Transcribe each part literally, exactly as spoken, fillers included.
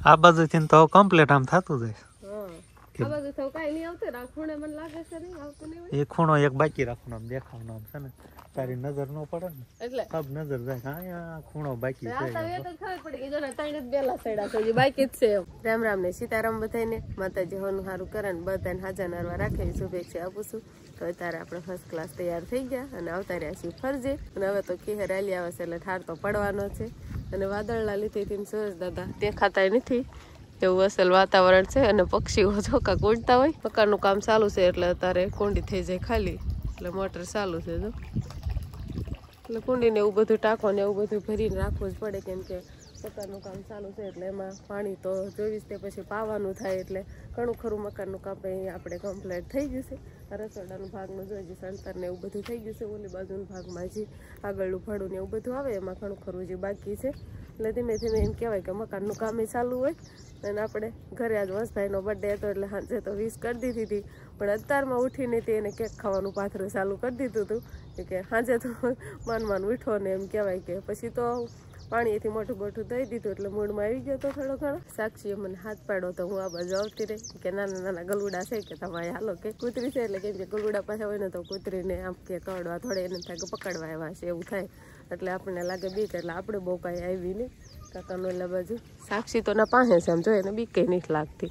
આ બાજુથી તો કમ્પ્લીટ આમ થતું જાય આ બાજુ તો કાઈ નહીં આવતું રાખોણે મને લાગે છે નહીં આવતું નહીં એ ખૂણો એક બાકી રાખવાનો આમ દેખાવાનો આમ છે ને તારી નજર નો પડે ને એટલે સબ નજર જાય હા આ ખૂણો બાકી છે આ તો એ તો ખબર પડી ગઈ જો ને ત્રણ જ બેલા સાઈડા છે બાકી જ છે રામ રામ ને સીતારામ બધાને માતાજી હોનું સારું કરે ને બધાને હાજર નરવા રાખે શુભેચ્છા આપું છું તો અત્યારે આપણે ફર્સ્ટ ક્લાસ તૈયાર થઈ ગયા અને આવતા રહ્યા છીએ ફરજે અને હવે તો ખેર આલી આવે છે એટલે ઠાર તો પડવાનો છે અને વાદળના લીધે સૂરજ દાદા દેખાતા નથી એવું અસલ વાતાવરણ છે અને પક્ષીઓ ચોકા કૂદતા હોય મકાનનું કામ ચાલુ છે એટલે અત્યારે કુંડી થઈ જાય ખાલી એટલે મોટર ચાલુ છે જો એટલે કુંડીને એવું બધું ટાંકો ને એવું બધું ભરીને રાખવું જ પડે કેમ કે મકાનનું કામ ચાલુ છે એટલે એમાં પાણી તો જોઈશ તે પછી પાવાનું થાય એટલે ઘણું ખરું મકાનનું કામ આપણે કમ્પ્લીટ થઈ ગયું છે રસોડાનું ભાગનું જોઈએ સંતર ને એવું બધું થઈ ગયું છે ઓલી બાજુના ભાગમાં જે આગળનું ભાડું ને એવું બધું આવે એમાં ઘણું ખરું જે બાકી છે એટલે ધીમે ધીમે એમ કહેવાય કે મકાનનું કામ ચાલુ હોય અને આપણે ઘરે આજ વસભાઈનો બર્થડે હતો એટલે સાંજે તો વિશ કરી દીધી હતી પણ અત્યારમાં ઉઠીને તે એને કેક ખાવાનું પાથરું ચાલુ કરી દીધું હતું કે સાંજે તો માન માન ઉઠો ને એમ કહેવાય કે પછી તો પાણીથી મોટું મોટું દઈ દીધું એટલે મૂડમાં આવી ગયો તો થોડો ઘણો સાક્ષીએ મને હાથ પાડ્યો તો હું આ બાજુ આવતી રહી કે નાના નાના ગલુડા છે કે તમારે હાલો કે કૂતરી છે એટલે કેમ કે ગલુડા પાસે હોય ને તો કૂતરીને આમ કે કડવા થોડે એને થાય કે પકડવા આવ્યા છે એવું થાય એટલે આપણને લાગે બીક એટલે આપણે બહુ કાંઈ આવી નહીં કાકાનો એટલે બાજુ સાક્ષી તો ના પાસે છે આમ જોઈએ ને બીક કંઈ નથી લાગતી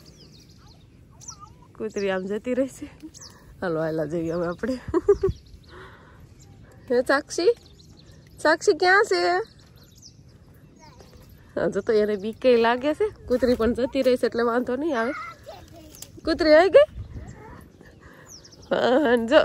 કૂતરી આમ જતી રહી છે હાલો હાલા જઈએ હવે આપણે હે સાક્ષી સાક્ષી ક્યાં છે જો તો એને બીક કઈ લાગે છે કૂતરી પણ જતી રહી છે એટલે વાંધો નહીં આવે કૂતરી આવી ગઈ જો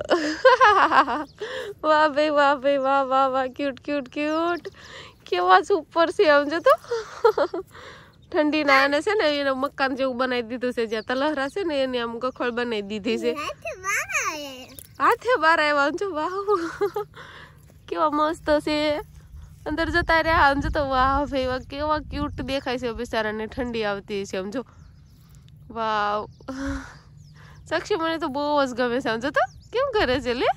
વાહ ભાઈ વાહ ભાઈ વાહ વાહ વાહ ક્યુટ ક્યુટ ક્યુટ કેવા સુપર છે આમ જો તો ઠંડી ના એને છે ને એને મકાન જેવું બનાવી દીધું છે જ્યાં તલહરા છે ને એની આમ ગખોળ બનાવી દીધી છે હાથે બાર આવ્યા જો વાહ કેવા મસ્ત છે અંદર જતા રહ્યા આમ જો તો વાહ ભાઈ વાહ કેવા ક્યુટ દેખાય છે બિચારાને ઠંડી આવતી છે આમ જો વાહ સાક્ષી મને તો બહુ જ ગમે છે આમ જો તો કેમ કરે છે લે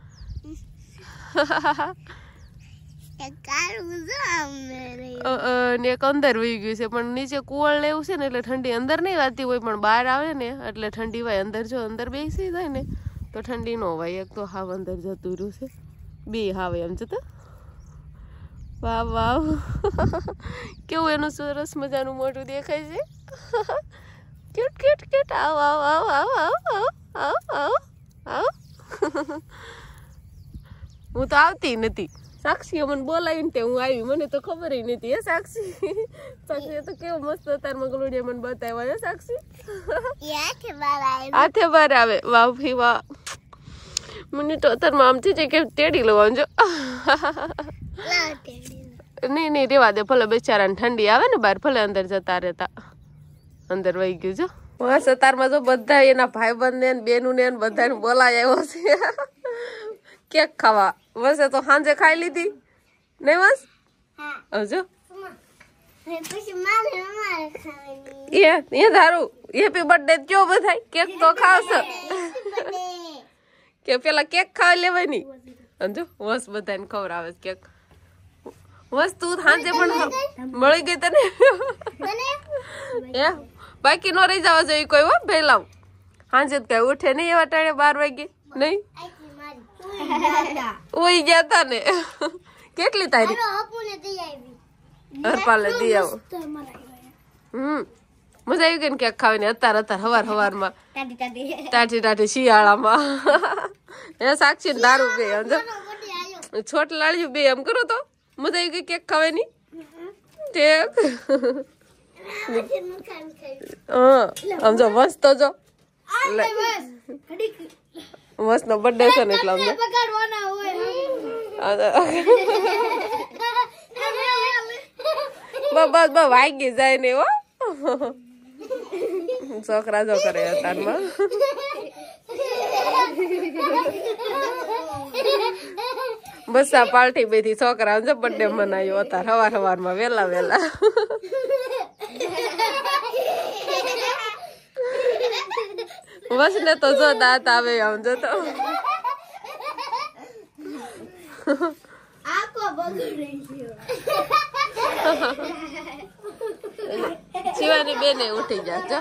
ને એક અંદર વહી ગયું છે પણ નીચે કુવળ ને એવું છે ને એટલે ઠંડી અંદર નહીં વાતી હોય પણ બહાર આવે ને એટલે ઠંડી હોય અંદર જો અંદર બેસી જાય ને તો ઠંડી ન હોય એક તો હાવ અંદર જતું રહ્યું છે બે હાવે એમ જતા વાહ વાહ કેવું એનું સરસ મજાનું મોટું દેખાય છે ક્યુટ ક્યુટ ક્યુટ આવ આવ આવ આવ આવ આવ આવ આવ હું તો આવતી નથી સાક્ષીએ મને બોલાવીને તે હું આવી મને તો ખબર નથી હે સાક્ષી સાક્ષી તો કેવું મસ્ત તારમાં ગલુડિયા મને બતાવ્યા હે સાક્ષી હાથે બાર આવે વાહ ભાઈ વાહ મને તો અત્યારમાં આમથી જ કે તેડી લેવાનું જો નહીં નહીં રેવા દે ભલે બેચારાને ઠંડી આવે ને બહાર ભલે અંદર જતા રહેતા અંદર વહી ગયું જો બસ અત્યારમાં જો બધા એના ભાઈ બંધ ને બેનું ને બધાને બોલાય આવ્યો છે કેક ખાવા બસ તો સાંજે ખાઈ લીધી નહીં બસ હજો એ એ ધારું હેપી બર્થડે કયો બધા કેક તો ખાવશે કે પેલા કેક ખાવા લેવાય નહીં સમજો બસ બધાને ખવડાવે કેક વસ્તુ સાંજે પણ મળી ગઈ તને એ બાકી નો રહી જવા જોઈએ કોઈ હો પહેલા સાંજે કઈ ઉઠે નહીં એવા ટાણે બાર વાગે નહીં ઉઈ ગયા તા ને કેટલી તારીખ હરપાલે દી આવો હમ મજા આવી ગઈ ને કેક ખાવાની અત્યારે અત્યારે હવાર હવાર માં ટાટી ટાટી શિયાળામાં એ સાક્ષી ને દારૂ બે સમજો છોટ લાડ્યું બે એમ કરો તો મજા આવી ગઈ કેક ખાવાની ઠીક હા સમજો મસ્ત જો મસ્ત નો બર્થડે છે ને એટલે સમજો બસ બસ વાગી જાય ને હો છોકરા જો કરે અત્યારમાં બસ આ પાર્ટી બેથી છોકરા જો બર્થડે મનાયો અત્યારે હવાર હવાર માં વેલા વેલા બસ ને તો જો દાંત આવે આમ જો તો શિવાની બેને ઉઠી જાજો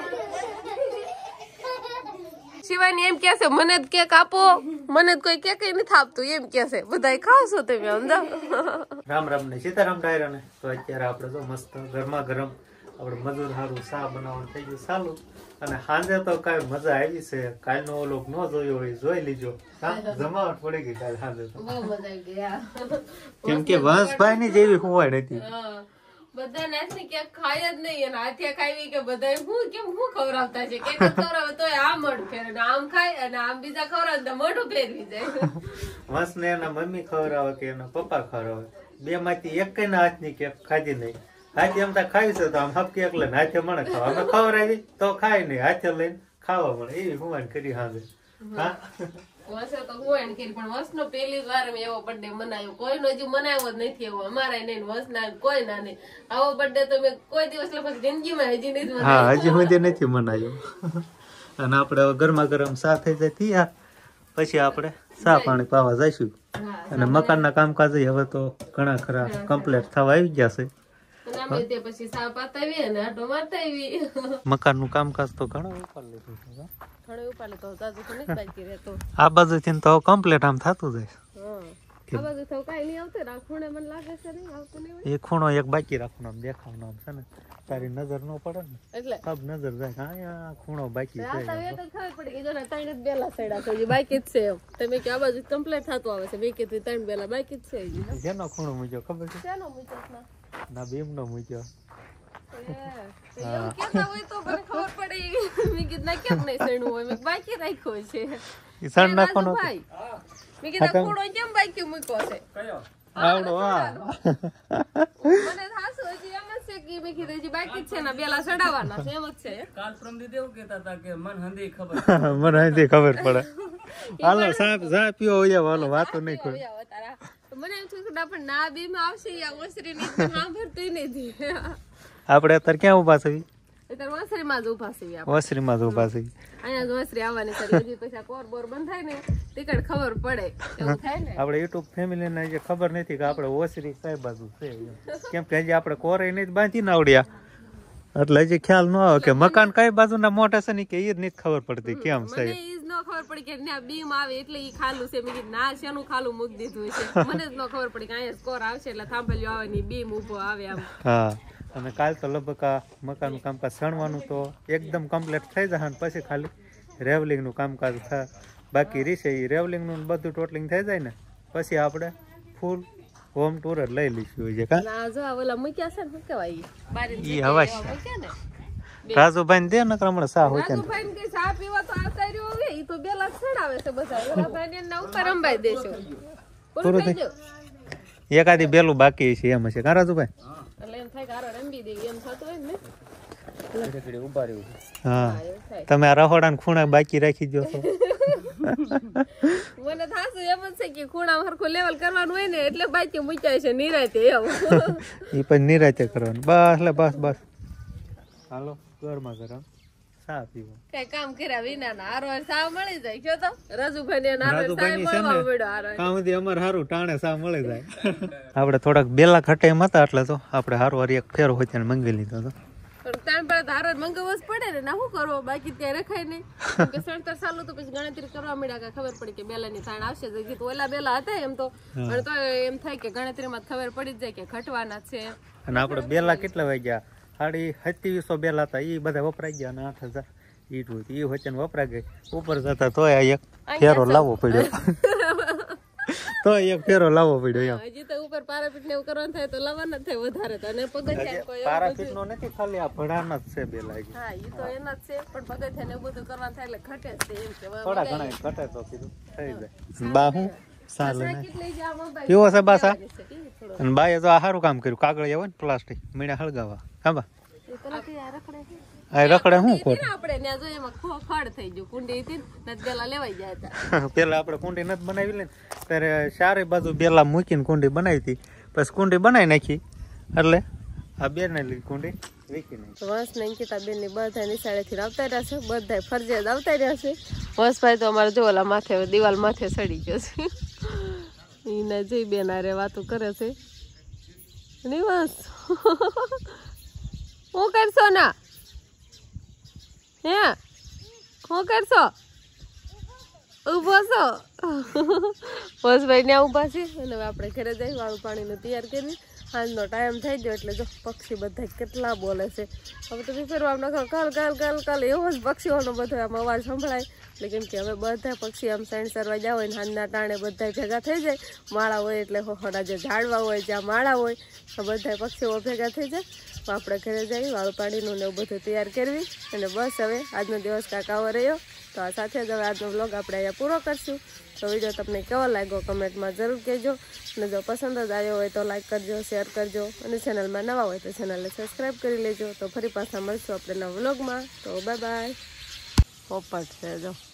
શિવાની એમ કે છે મને જ કેક આપો મને જ કોઈ કેક નથી આપતું એમ કે છે બધા ખાવશો તમે સમજો રામ રામ ને સીતારામ ડાયરા ને તો અત્યારે આપણે તો મસ્ત ગરમા ગરમ આપણે મજૂર સારું શા બનાવવાનું થઈ ગયું ચાલુ અને સાંજે તો કઈ મજા આવી છે કાલનો ઓલો ન જોયો હોય જોઈ લીજો જમાવટ પડી ગઈ કાલ સાંજે તો બહુ મજા આવી ગઈ કેમ કે વંશભાઈ ની જેવી હુવાડ હતી બધા નાચની ક્યાંક ખાય જ નહીં અને હાથે ખાવી કે બધા હું કેમ હું ખવડાવતા છે કે ખવડાવે તો આમ મોઢું ફેરે ને આમ ખાય અને આમ બીજા ખવડાવે તો મોઢું ફેરવી જાય વંશ ને એના મમ્મી ખવડાવે કે એના પપ્પા ખવડાવે બે માંથી એક કઈ ના હાથની કેક ખાધી નહીં હાથે એમ તા ખાવી છે તો આમ હપકી એકલે હાથે મને ખાવા અમે ખવડાવી તો ખાય નહીં હાથે લઈને ખાવા મળે એવી હુવાડ કરી હાજે હા વસે તો હું એન કરી પણ વસનો પહેલી વાર મેં એવો બર્થડે મનાયો કોઈનો હજી મનાયો જ નથી એવો અમારા નહીં વસના કોઈ ના નહીં આવો બર્થડે તો મેં કોઈ દિવસ લગભગ જિંદગીમાં હજી નથી મનાયો હા હજી સુધી નથી મનાયો અને આપણે ગરમા ગરમ સા થઈ જાય થયા પછી આપણે સા પાણી પાવા જઈશું અને મકાનના કામકાજ હવે તો ઘણા ખરા કમ્પ્લીટ થવા આવી ગયા છે પછી સા પાતાવી અને આટો મારતાવી મકાનનું કામકાજ તો ઘણું ઉપર લીધું છે ઘણું ઉપર લીધું તાજુ તો નથી બાકી રહેતો આ બાજુથી તો કમ્પ્લીટ આમ થતું જાય હા આ બાજુ તો કાઈ નહીં આવતું રાખોણે મને લાગે છે નહીં આવતું નહીં એ ખૂણો એક બાકી રાખવાનો આમ દેખાવાનો આમ છે ને તારી નજર ન પડે ને એટલે સબ નજર જાય હા ખૂણો બાકી છે આ તો એ તો ખબર પડી ગઈ જો ને ત્રણ જ બેલા સાઈડા છે બાકી જ છે તમે કે આ બાજુ કમ્પ્લીટ થતું આવે છે બે કે ત્રણ બેલા બાકી જ છે જેનો ખૂણો મૂક્યો ખબર છે શેનો મૂક્યો ના ના બેમ નો મૂક્યો એવું કેતા હોય તો મને ખબર પડે મેં કીધું ના કેમ નહીં સણવું હોય મેં બાકી રાખ્યો છે ઈ સણ નાખવાનો ભાઈ મેં કીધું કૂડો કેમ બાકી મૂક્યો છે કયો આવડો હા મને થાસુ હજી એમ જ છે કે મેં કીધું હજી બાકી છે ને બેલા ચડાવવાના છે એમ જ છે કાલ પ્રમ દી દેવું કહેતા હતા કે મન હંધી ખબર મને હંધી ખબર પડે હાલો સાહેબ જા પીઓ હોય હાલો વાતો નહીં કોઈ મને એમ થયું કે પણ ના બી માં આવશે યા ઓસરી ની સાંભળતું નથી આપણે અત્યારે ક્યાં ઉભા છે અત્યારે ઓસરી માં જ ઉભા છે આપણે ઓસરી માં જ ઉભા છે અહીંયા જ ઓસરી આવવાની છે હજી પછી કોર બોર બંધ થાય ને ટિકટ ખબર પડે એવું થાય ને આપણે યુટ્યુબ ફેમિલી ને જે ખબર નથી કે આપણે ઓસરી કઈ બાજુ છે કેમ કે હજી આપણે કોરે નહીં બાંધી ના આવડ્યા એટલે હજી ખ્યાલ ન આવે કે મકાન કઈ બાજુના મોટા છે ને કે એ જ નથી ખબર પડતી કેમ છે ખબર પડી કે ના બીમ આવે એટલે ઈ ખાલું છે મેં કીધું ના શેનું ખાલું મૂકી દીધું છે મને જ ન ખબર પડી કે અહીંયા સ્કોર આવશે એટલે થાંભલ્યો આવે ને બીમ ઊભો આવે આમ હા અને કાલ તો લગભગ આ મકાનનું કામકાજ સણવાનું તો એકદમ કમ્પ્લીટ થઈ જશે પછી ખાલી રેવલિંગ નું કામકાજ થાય બાકી રહેશે એ રેવલિંગ નું બધું ટોટલિંગ થઈ જાય ને પછી આપણે ફૂલ હોમ ટૂર જ લઈ લઈશું જે કા ના જો ઓલા મૂક્યા છે ને શું કહેવાય બારી ઈ હવા છે રાજુભાઈ ને દે ને હમણાં સા હોય છે રાજુભાઈ ને સા પીવા તો આવતા રહ્યો હવે ઈ તો બેલા છડાવે છે બધા ઓલા ભાઈ ને ના ઉપર અંબાઈ દેશો પૂરું થઈ ગયું એકાદી બેલું બાકી છે એમ છે કા રાજુભાઈ એટલે એમ થાય કે આરો રંબી દે એમ થતું હોય ને ઉભા રહ્યું હા તમે આ રહોડા ને ખૂણા બાકી રાખી દો છો મને થાસુ એમ જ છે કે ખૂણા હરખું લેવલ કરવાનું હોય ને એટલે બાકી મૂક્યા છે નિરાતે એવું ઈ પણ નિરાતે કરવાનું બસ એટલે બસ બસ હાલો ગરમા ગરમ સા પીવો કઈ કામ કર્યા વિના ના આરો સા મળી જાય કયો તો રાજુભાઈ ને આરો સા મળવા મળ્યો આરો કામથી અમાર હારું ટાણે સા મળી જાય આપણે થોડાક બેલા ઘટે એમ હતા એટલે તો આપણે હારું હારી એક ફેરો હોય ત્યાં મંગી લીધો હતો પણ તાણ પર ધારો મંગાવવો જ પડે ને ના શું કરવો બાકી ત્યાં રખાય નહીં કે સણતર ચાલુ તો પછી ગણતરી કરવા મળ્યા કે ખબર પડી કે બેલા ની તાણ આવશે જગી તો ઓલા બેલા હતા એમ તો પણ તો એમ થાય કે ગણતરીમાં ખબર પડી જ જાય કે ઘટવાના છે અને આપણે બેલા કેટલા વાગ્યા સાડી સત્યાવીસો બેલા હતા એ બધા વપરાઈ ગયા અને આઠ હજાર ઈટું એ વચ્ચે વપરાઈ ગઈ ઉપર જતા તોય એક ફેરો લાવવો પડ્યો તો એક ફેરો લાવવો પડ્યો એમ હજી તો ઉપર પારાપીટ ને એવું કરવાનું થાય તો લાવવાના થાય વધારે તો અને પગથિયા કોઈ પારાપીટ નો નથી ખાલી આ ભડાના જ છે બેલા હા ઈ તો એના જ છે પણ પગથિયા ને બધું કરવાનું થાય એટલે ઘટે જ છે એમ કે થોડા ઘણા ઘટે તો કીધું થઈ જાય બા હું સાલે કેટલી જા મોબાઈલ કેવો છે બાસા અને બાએ તો આ સારું કામ કર્યું કાગળ આવે ને પ્લાસ્ટિક મીણા હળગાવા હા બા આ રખડે હું ખોટ આપણે ને જો એમાં ખડ થઈ ગયું કુંડી હતી ને પેલા લેવાઈ ગયા હતા પેલા આપણે કુંડી નથી બનાવી લે ત્યારે ચારે બાજુ બેલા મૂકીને કુંડી બનાવી હતી પછી કુંડી બનાવી નાખી એટલે આ બેન ને લીધી કુંડી વીકી નાખી વંશ ને અંકિતા બેન ની બધા નિશાળે થી આવતા રહ્યા છે બધા ફરજિયાત આવતા રહ્યા છે વંશભાઈ તો અમારે જો ઓલા માથે દિવાલ માથે ચડી ગયો છે એને જઈ બેન આરે વાતો કરે છે નિવાસ હું કરશો ના હે શું કરશો ઊભો છો બસ ભાઈ ત્યાં ઊભા છે અને હવે આપણે ઘરે જઈ વાળું પાણીનું તૈયાર કરી સાંજનો ટાઈમ થઈ ગયો એટલે જો પક્ષી બધા કેટલા બોલે છે હવે તો ફેરવા નાખો કાલ કાલ કાલ કાલ એવો જ પક્ષીઓનો બધો આમ અવાજ સંભળાય એટલે કેમ કે હવે બધા પક્ષી આમ સાઈડ સરવા ગયા હોય ને સાંજના ટાણે બધા ભેગા થઈ જાય માળા હોય એટલે હોડા જે ઝાડવા હોય જ્યાં માળા હોય તો બધા પક્ષીઓ ભેગા થઈ જાય તો આપણે ઘરે જઈ વાળું પાણીનું ને એવું બધું તૈયાર કરવી અને બસ હવે આજનો દિવસ કાંક આવો રહ્યો તો આ સાથે જ હવે આજનો વ્લોગ આપણે અહીંયા પૂરો કરશું તો વિડીયો તમને કેવો લાગ્યો કમેન્ટમાં જરૂર કહેજો અને જો પસંદ જ આવ્યો હોય તો લાઈક કરજો શેર કરજો અને ચેનલમાં નવા હોય તો ચેનલને સબસ્ક્રાઈબ કરી લેજો તો ફરી પાછા મળશું આપણે નવા વ્લોગમાં તો બાય બાય પોપટ છે જો